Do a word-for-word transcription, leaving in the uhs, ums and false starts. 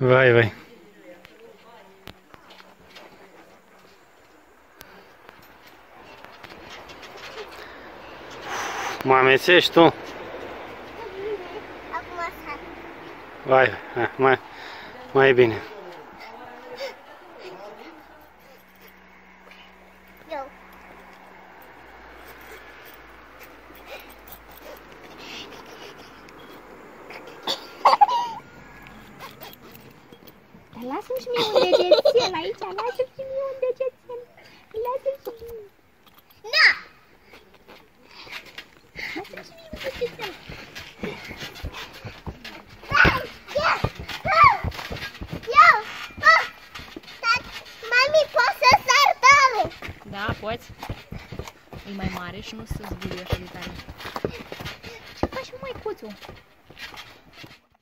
Vai, vai. Mă amețești tu? Acum așa. Vai, hai, mai, mai bine. Eu. Lasă-mi și mie un degețel aici, lasă-mi și mie un degețel. Lasă-mi și mie. Na! Lasă-mi și mie un degețel. Mami, poți să sar tare? Da, poți. E mai mare și nu se zbulie așa de tare. Ce faci, măicuțu?